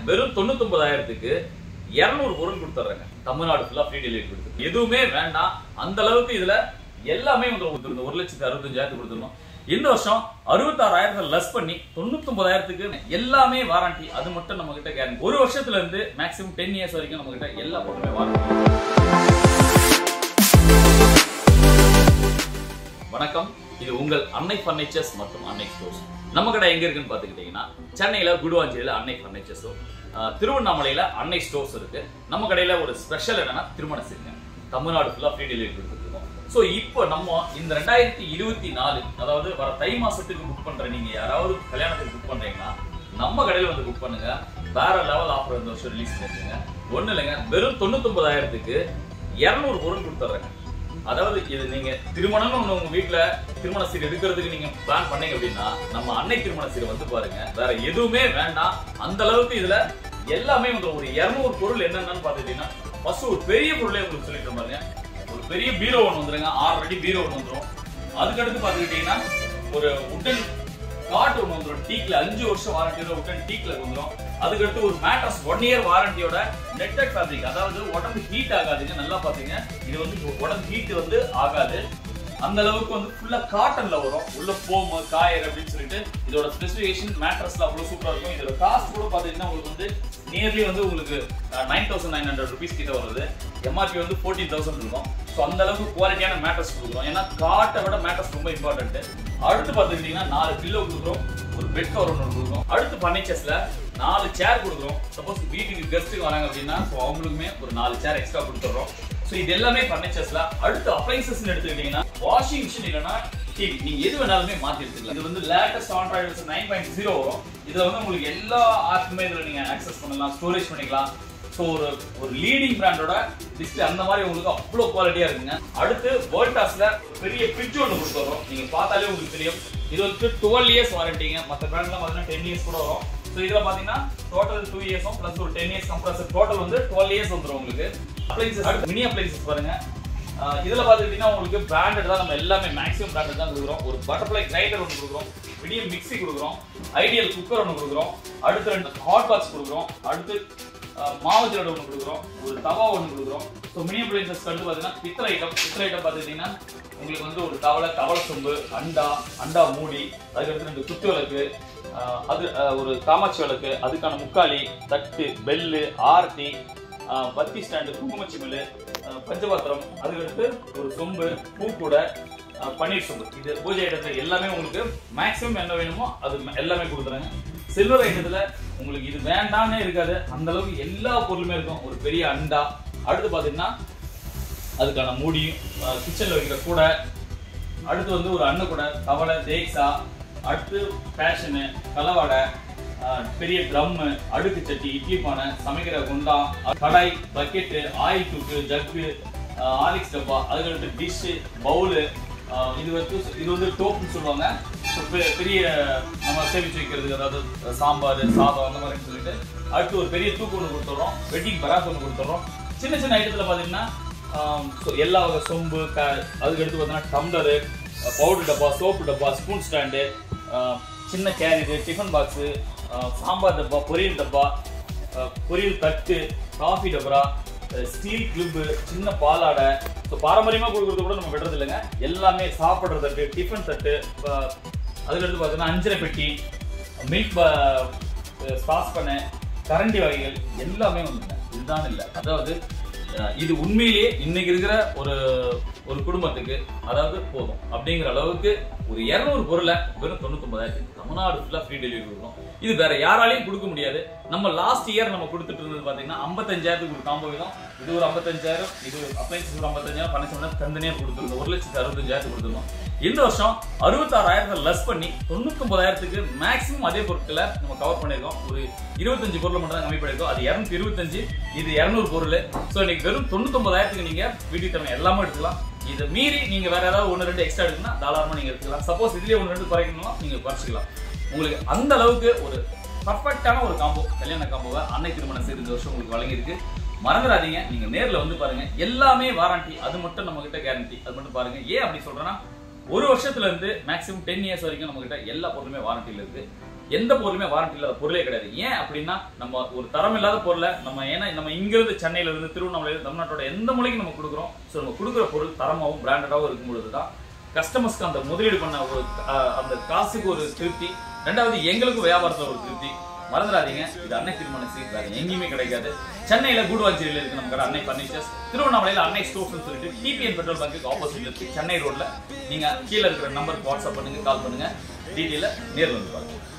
வெறும் 99,000க்கு 200 பொருள் கொடுத்துறாங்க. தமிழ்நாடு ஃபுல்லா ஃப்ரீ டெலிவரி கொடுத்து எதுவுமே வேண்டாம். அந்த அளவுக்கு இதுல எல்லாமே வந்து 1,65,000 கொடுத்துருந்தோம். இந்த வருஷம் 66,000 லெஸ் பண்ணி 99,000க்கு எல்லாமே வாரண்டி. அது மட்டும் நம்ம கிட்ட கேரண்டி. ஒரு வருஷத்துல இருந்து மேக்ஸிமம் 10 இயர்ஸ் வரைக்கும் நம்ம கிட்ட எல்லா பொருளுமே வாரண்டி. வணக்கம், இது உங்கள் அன்னை பர்னிச்சர்ஸ் மற்றும் அன்னை ஸ்டோர்ஸ். நம்ம கடை எங்க இருக்குன்னு பாத்துக்கிட்டீங்கன்னா, சென்னையில குடுவாஞ்சியில அன்னை பர்னிச்சர்ஸும், திருவண்ணாமலையில அன்னை ஸ்டோர்ஸ் இருக்கு. நம்ம கடையில ஒரு ஸ்பெஷல் என்னன்னா திருமண சீருங்க. தமிழ்நாடு ஃபுல்லா ஃப்ரீ டெலிவரி கொடுத்துருக்கோம். சோ இப்போ நம்ம இந்த 2024 அதாவது வர தை மாசத்துக்கு புக் பண்ற நீங்க யாராவது கல்யாணத்துக்கு புக் பண்றீங்கன்னா நம்ம கடையில வந்து புக் பண்ணுங்க. வேற லெவல் ஆஃபர் இந்த வருஷம் ரிலீஸ் பண்ணிருக்கீங்க. ஒண்ணு இல்லைங்க, வெறும் 99,000க்கு 200 பொருள் கொடுத்துட்றாங்க. அதாவது இது நீங்க திருமணம்னு ஒண்ணு உங்க வீட்டுல திருமண சீர் எடுக்கிறதுக்கு நீங்க பிளான் பண்ணீங்க அப்படின்னா நம்ம அன்னை திருமண சீரை வந்து பாருங்க. வேற எதுவுமே வேண்டாம். அந்த அளவுக்கு இதுல எல்லாமே வந்து ஒரு 200 பொருள் என்னென்னு பாத்துட்டீங்கன்னா, ஃபர்ஸ்ட் ஒரு பெரிய பொருளே உங்களுக்கு சொல்லிட்டு பாருங்க. ஒரு பெரிய பீரோ ஒன்று வந்துருங்க, 6 அடி பீரோ ஒன்று வந்துடும். அதுக்கடுத்து பாத்துக்கிட்டீங்கன்னா ஒரு உட்டன் காட் ஒன்று வந்துடும். டீக்ல 5 வருஷம் வாரண்டியோட உட்டன் டீக்ல வந்துடும். அதுக்கடுத்து ஒரு மேட்ரஸ் 1 இயர் வாரண்டியோட நெட்டட் ஃபேப்ரிக். அதாவது உடம்பு ஹீட் ஆகாதுங்க. நல்லா பாத்தீங்க, இது வந்து உடம்பு ஹீட் வந்து ஆகாது. அந்த அளவுக்கு வந்து ஃபுல்லா காட்டன்ல வரும். உள்ள ஃபோம் காயர் அப்படின்னு சொல்லிட்டு இதோட ஸ்பெசிஃபிகேஷன் மேட்ரஸ்ல அவ்வளவு சூப்பரா இருக்கும். இதோட காஸ்ட் கூட பாத்தீங்கன்னா உங்களுக்கு வந்து நியர்லி வந்து உங்களுக்கு 9,900 rupees கிட்ட வருது. எம்ஆர்பி வந்து 14,000 இருக்கும். ஸோ அந்த அளவுக்கு குவாலிட்டியான மேட்ரஸ் கொடுக்குறோம். ஏன்னா காட்டை விட மேட்ரஸ் ரொம்ப இம்பார்ட்டன்ட். அடுத்து பாத்துக்கிட்டீங்கன்னா 4 பில்லோ கொடுக்குறோம், ஒரு பெட் கவர் ஒன்று கொடுக்குறோம். அடுத்து பர்னிச்சர்ஸ்ல 4 சேர் கொடுக்குறோம். சப்போஸ் வீட்டுக்கு கெஸ்ட்டுக்கு வராங்க அப்படின்னா ஸோ அவங்களுக்குமே ஒரு 4 சேர் எக்ஸ்ட்ரா கொடுத்துட்றோம். ஸோ இது எல்லாமே பர்னிச்சர்ஸ்ல. அடுத்து அப்ளைன்சஸ் எடுத்துக்கிட்டீங்கன்னா வாஷிங் மிஷின் இல்லைன்னா டிவி, நீங்க எது வேணாலுமே மாத்தி எடுத்துக்கலாம். இது வந்து லேட்டஸ்ட் ஆண்ட்ராய்டு 9.0 வரும். இதுல வந்து உங்களுக்கு எல்லா ஆப்புமே இதுல நீங்க ஆக்சஸ் பண்ணலாம், ஸ்டோரேஜ் பண்ணிக்கலாம். ஸோ ஒரு லீடிங் பிராண்டோட டிஸ்பிளே அந்த மாதிரி உங்களுக்கு அவ்வளோ குவாலிட்டியா இருக்குங்க. அடுத்து வோல்டாஸ்ல பெரிய ஃப்ரிட்ஜ் ஒன்று கொடுத்துறோம். நீங்க பார்த்தாலே உங்களுக்கு தெரியும். இது வந்து 12 இயர்ஸ் வாரண்டிங்க. மற்ற பிராண்ட்லாம் பார்த்தீங்கன்னா 10 இயர்ஸ் கூட வரும். ஸோ இதுல பாத்தீங்கன்னா டோட்டல் 2 இயர்ஸும் பிளஸ் ஒரு 10 இயர்ஸ் கம்ப்ரஸர் டோட்டல் வந்து 12 இயர்ஸ் வந்துடும் உங்களுக்கு. அப்ளைன்சஸ் அடுத்து மினி அப்ளைன்சஸ் பாருங்க. இதுல பாத்துக்கிட்டீங்கன்னா உங்களுக்கு பிராண்டட் தான். நம்ம எல்லாமே மேக்ஸிமம் பிராண்டட் தான் கொடுக்குறோம். ஒரு பட்டர்ஃப்ளை கிரைண்டர் ஒன்று கொடுக்குறோம், மீடியம் மிக்ஸி கொடுக்குறோம், ஐடியல் குக்கர் ஒன்று கொடுக்குறோம், அடுத்து 2 ஹாட் பாக்ஸ் கொடுக்குறோம், அடுத்து மாவு ஜல்லடை ஒன்று கொடுக்குறோம், ஒரு தவா ஒன்று கொடுக்குறோம். ஸோ மினி அப்ளைன்சஸ் கண்டு பார்த்தீங்கன்னா பித்தளை ஐட்டம் பார்த்துக்கிட்டீங்கன்னா உங்களுக்கு வந்து ஒரு தவளை சொம்பு, அண்டா மூடி, அதுக்கடுத்து 2 குத்து விளக்கு, அது ஒரு காமாட்சி விளக்கு, அதுக்கான முக்காலி, தட்டு, பெல்லு, ஆர்த்தி, பத்தி ஸ்டாண்டு, குங்குமச்சிமில்லு, பஞ்சபாத்திரம், அதுக்கடுத்து ஒரு சொம்பு, பூக்கூடை, பன்னீர் சொம்பு. இது பூஜை ஐட்டத்துல எல்லாமே உங்களுக்கு மேக்ஸிமம் என்ன வேணுமோ அது எல்லாமே கொடுக்குறாங்க. சில்வர் ஐட்டத்துல உங்களுக்கு இது வேண்டாம்னே இருக்காது. அந்த அளவுக்கு எல்லா பொருளுமே இருக்கும். ஒரு பெரிய அண்டா, அடுத்து பாத்தீங்கன்னா அதுக்கான மூடி, கிச்சன்ல வைக்கிற கூடை, அடுத்து வந்து ஒரு அன்ன கூடை, தவளை, தேக்ஸா, அடுத்து பேஷனு, கலவாடை, பெரிய ட்ரம், அடுக்கு சட்டி, இட்லி பானை, சமைக்கிற குண்டா, கடாய், பக்கெட்டு, ஆயில் தூக்கு, ஜக்கு, ஆலிக்ஸ் டப்பா, அதுக்கடுத்து டிஷ், பவுலு, இது வந்து டோப்னு சொல்லுவாங்க. பெரிய நம்ம சேமிச்சு வைக்கிறதுக்கு, அதாவது சாம்பார், சாதம் அந்த மாதிரி சொல்லிட்டு. அடுத்து ஒரு பெரிய தூக்கு ஒன்று கொடுத்துட்றோம், வெட்டிங் பராஸ் ஒன்று கொடுத்துட்றோம். சின்ன சின்ன ஐட்டத்தில் பார்த்தீங்கன்னா எல்லா வகை சொம்பு, அதுக்கடுத்து பார்த்தீங்கன்னா டம்ளரு, பவுடர் டப்பா, சோப்பு டப்பா, ஸ்பூன் ஸ்டாண்டு, சின்ன கேரியரு, டிஃபன் பாக்ஸு, சாம்பார் டப்பா, பொரியல் டப்பா, பொரியல் தட்டு, காஃபி டப்பா, ஸ்டீல் கிளிப்பு, சின்ன பாலாடை. ஸோ பாரம்பரியமாக கொடுக்குறது கூட நம்ம விடுறது இல்லைங்க. எல்லாமே சாப்பிட்ற தட்டு, டிஃபன் தட்டு, அதுக்கடுத்து பார்த்தீங்கன்னா அஞ்சரை பெட்டி, மில்க் ஸ்பாஸ் பண்ண, கரண்டி வகைகள் எல்லாமே வந்துங்க. இதுதான் இல்லை, அதாவது இது உண்மையிலேயே இன்னைக்கு இருக்கிற ஒரு குடும்பத்துக்கு அதாவது போதும் அப்படிங்கிற அளவுக்கு ஒரு 200 பொருளை வெறும் 99,000 தமிழ்நாடு ஃபுல்லா ஃப்ரீ டெலிவரி கொடுக்கும். இது வேற யாராலையும் கொடுக்க முடியாது. நம்ம லாஸ்ட் இயர் நம்ம கொடுத்துட்டு இருந்தது பாத்தீங்கன்னா 55,000 ஒரு காம்போ விதம். இது ஒரு 55,000, இது அப்ளைன்சஸ் ஒரு 55,000, பணம் தந்தனியா கொடுத்துருந்தோம். 1,65,000 கொடுத்துருந்தோம். இந்த வருஷம் 66,000 லெஸ் பண்ணி 99,000க்கு மேக்ஸிமம் அதே பொருட்களை நம்ம கவர் பண்ணிருக்கோம். ஒரு 25 பொருள் மட்டும் தான் கம்மி பண்ணிருக்கோம். அது 225, இது 200 பொருள். ஸோ இன்னைக்கு வெறும் 99,000க்கு நீங்க வீட்டுக்கு தேவை எல்லாமே எடுத்துக்கலாம். இதை மீறி நீங்க வேற ஏதாவது 1-2 எக்ஸ்ட்ரா எடுக்கணும்னா தாராளமா நீங்க எடுத்துக்கலாம். சப்போஸ் இதுலயே 1-2 குறைக்கணும்னா நீங்க குறைச்சிக்கலாம். உங்களுக்கு அந்த அளவுக்கு ஒரு பர்ஃபெக்டான ஒரு காம்போ, கல்யாண காம்போவை அன்னை திருமண சீர் இந்த வருஷம் உங்களுக்கு வழங்கியிருக்கு. மறந்துடாதீங்க, நீங்க நேர்ல வந்து பாருங்க. எல்லாமே வாரண்டி, அது மட்டும் நம்ம கிட்ட கேரண்டி. அது மட்டும் பாருங்க. ஏன் அப்படி சொல்றேன்னா, 1 வருஷத்துல இருந்து மேக்ஸிமம் 10 இயர்ஸ் வரைக்கும் நம்ம கிட்ட எல்லா பொருளுமே வாரண்டியில இருக்கு. எந்த பொருளுமே வாரண்டி இல்லாத பொருளே கிடையாது. ஏன் அப்படின்னா நம்ம ஒரு தரம் இல்லாத பொருளை நம்ம இங்க இருந்து சென்னையில இருந்து திருவண்ணாமலையில தமிழ்நாட்டோட எந்த மூலைக்கும் நம்ம கொடுக்குறோம். ஸோ நம்ம கொடுக்குற பொருள் தரமாகவும் பிராண்டடாகவும் இருக்கும் பொழுதுதான் கஸ்டமர்ஸ்க்கு அந்த முதலீடு பண்ண ஒரு அந்த காசுக்கு ஒரு திருப்தி, ரெண்டாவது எங்களுக்கு வியாபாரத்துல ஒரு திருப்தி. மறந்துடாதீங்க, இது அன்னை திருமண சீட் வேற எங்கேயுமே கிடைக்காது. சென்னையில கூடுவாஞ்சேரியில இருக்கு நம்ம கடை அன்னை பர்னிச்சர்ஸ். திருவண்ணாமலையில அன்னை ஸ்டோர்ஸ் சொல்லிட்டு டிபிஎன் பெட்ரோல் பங்க்கு ஆப்போசிட்ல இருக்கு, சென்னை ரோட்ல. நீங்க கீழே இருக்கிற நம்பருக்கு வாட்ஸ்அப் பண்ணுங்க, கால் பண்ணுங்க, டீட்டெயில நேர்ல வந்து பாருங்க.